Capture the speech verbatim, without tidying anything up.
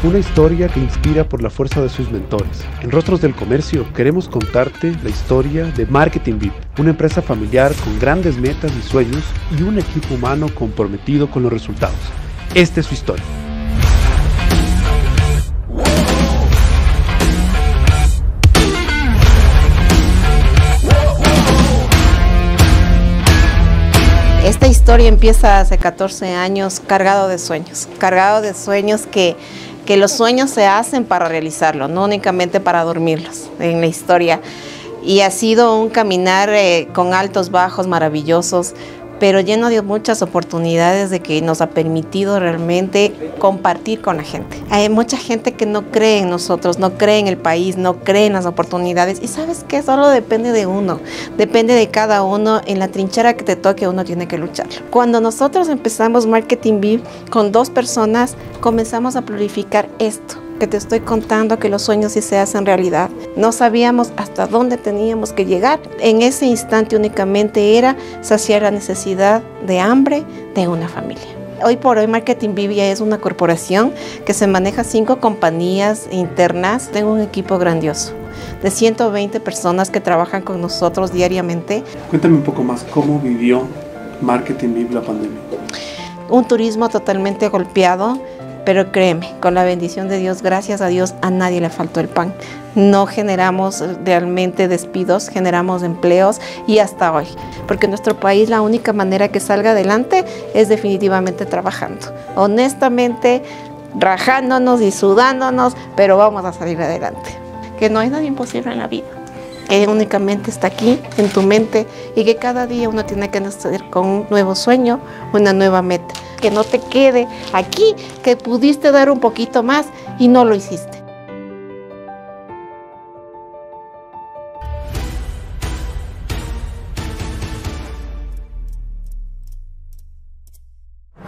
una historia que inspira por la fuerza de sus mentores. En Rostros del Comercio queremos contarte la historia de Marketing V I P, una empresa familiar con grandes metas y sueños y un equipo humano comprometido con los resultados. Esta es su historia. Esta historia empieza hace catorce años cargado de sueños, cargado de sueños que, que los sueños se hacen para realizarlos, no únicamente para dormirlos en la historia. Y ha sido un caminar eh, con altos, bajos, maravillosos, pero lleno de muchas oportunidades de que nos ha permitido realmente compartir con la gente. Hay mucha gente que no cree en nosotros, no cree en el país, no cree en las oportunidades. Y ¿sabes qué? Solo depende de uno, depende de cada uno. En la trinchera que te toque uno tiene que luchar. Cuando nosotros empezamos Marketing V I P con dos personas, comenzamos a planificar esto que te estoy contando, que los sueños sí se hacen realidad. No sabíamos hasta dónde teníamos que llegar. En ese instante únicamente era saciar la necesidad de hambre de una familia. Hoy por hoy Marketing V I P es una corporación que se maneja cinco compañías internas. Tengo un equipo grandioso de ciento veinte personas que trabajan con nosotros diariamente. Cuéntame un poco más, ¿cómo vivió Marketing V I P la pandemia? Un turismo totalmente golpeado. Pero créeme, con la bendición de Dios, gracias a Dios, a nadie le faltó el pan. No generamos realmente despidos, generamos empleos y hasta hoy. Porque en nuestro país la única manera que salga adelante es definitivamente trabajando. Honestamente, rajándonos y sudándonos, pero vamos a salir adelante. Que no hay nada imposible en la vida. Que únicamente está aquí, en tu mente, y que cada día uno tiene que nacer con un nuevo sueño, una nueva meta. Que no te quede aquí, que pudiste dar un poquito más y no lo hiciste.